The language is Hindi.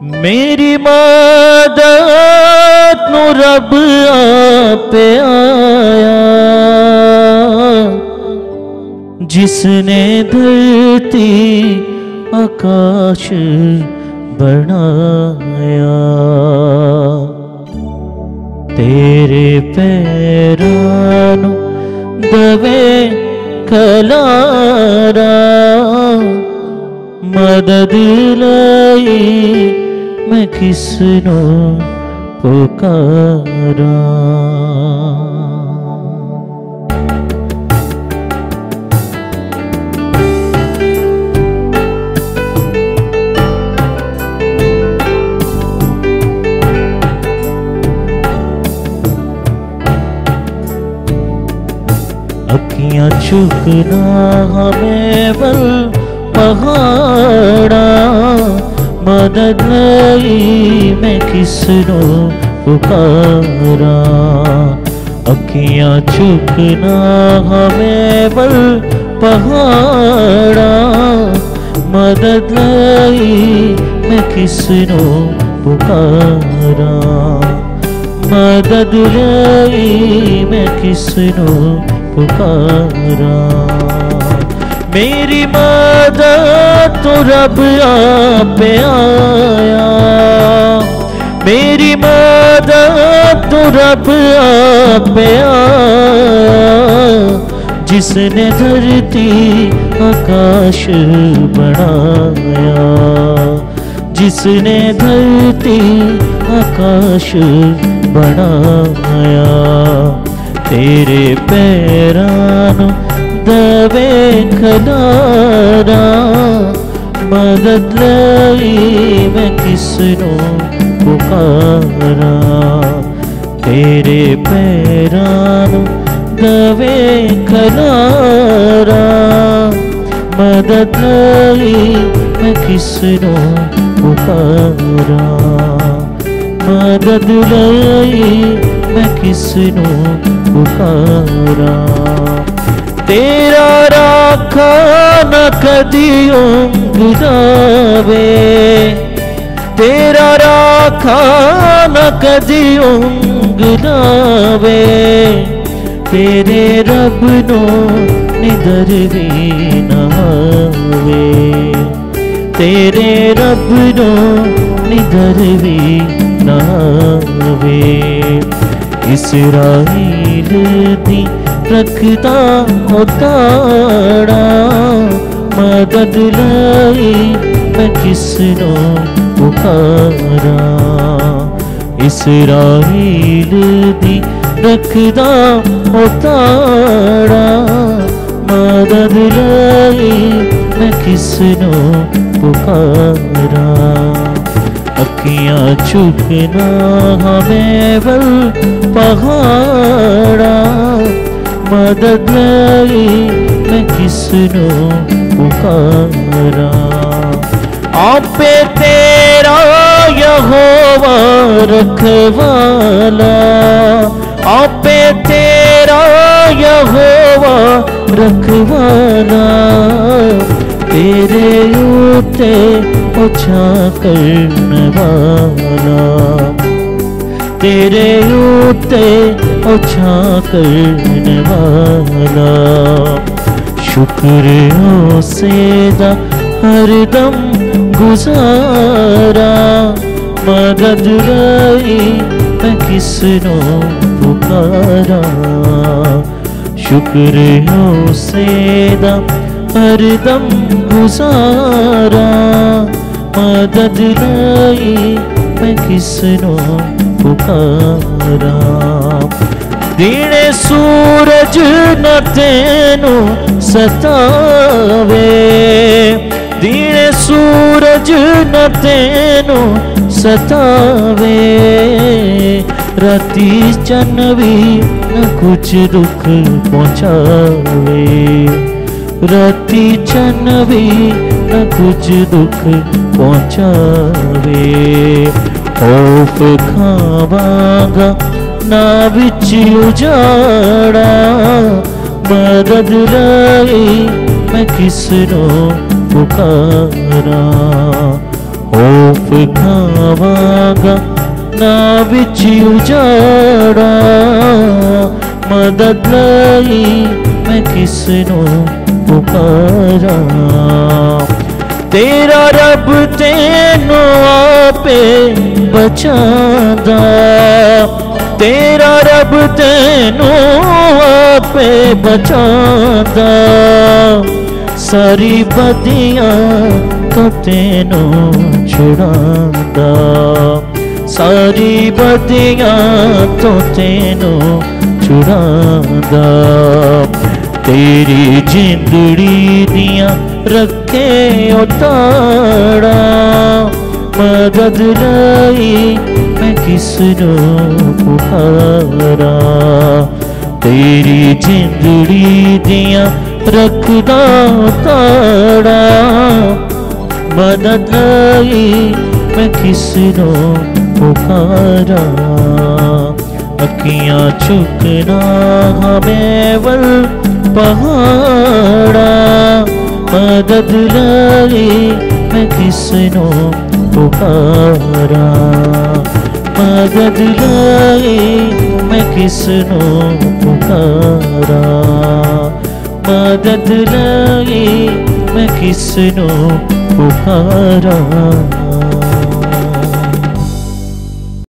मेरी मदद नु रब आपे आया, जिसने धरती आकाश बनाया। तेरे पैरां नू दवे खलारा, मदद लई मैं किसनू पुकारा। अखियां चुकना हमें बल पहाड़ा, मदद लई मैं किसनू पुकारा। अखियां चुकना हमें बल पहाड़ा, मदद लई मैं किसनू पुकारा। मदद लई मैं किसनू पुकारा। मेरी मदद तो रब आपे आया, मेरी मदद तो रब आपे आया, जिसने धरती आकाश बनाया। जिसने धरती आकाश बनाया। तेरे पैरां नू दवे खलारा, मदद लई मैं किसनू पुकारा। तेरे पैरां नू दवे खलारा, मदद लई मैं किसनू पुकारा। मदद लई मैं किसनू पुकारा। तेरा राखा न कदी ऊंघ जावे, तेरा राखा न कदी ऊंघ जावे, तेरे रब नो निदर भी न आवे। तेरे रब नो निदर भी न आवे। इसराइल दी रखदा उताड़ा, मदद लई मैं किसनू पुकारा। इसराइल दी रखदा उताड़ा, मदद लई मैं किसनू पुकारा। अखियां चुकना हमें बल पहाड़ा, मदद लई मैं किसनू पुकारा। आपे तेरा यहोवा रखवाला, आपे तेरा यहोवा रखवाला, तेरे ऊते ओछा करने वाला। तेरे ऊते ओछा करने वाला। शुक्र सेदा हरदम गुजारा, मदद लई मैं किसनू पुकारा। शुक्र सेदा हरदम गुजारा, मदद लई मैं किसनू पुकारा। दिने सूरज न तेनू सतावे, दिने सूरज न तेनू सतावे, राती चन्न भी न कुछ दुख पहुँचावे। राती चन्न भी न कुछ दुख पहुँचावे। खौफ खावांगा ना विच उजाड़ा, मदद लई मैं किसनू पुकारा। खौफ खावांगा ना विच उजाड़ा, मदद लई मैं किसनों पुकारा। तेरा रब तेनों आपे बचांदा, तेरा रब तेनों आपे बचांदा, सारी बदियां तो तेनों छुड़ांदा, सारी बदियां तो तेनों छुड़ांदा। तेरी जिंदड़ी दियां रखे उताड़ा, मदद लई मैं किसनों पुकारा। तेरी जिंदड़ी दियां रखदा उताड़ा, मदद लई मैं किसनों पुकारा। अखियां चुकना हमें वल पहाड़ा, मदद लई मैं किसनों पुकारा। मदद लई मैं किसनों पुकारा, मदद लई मैं किसनों पुकारा।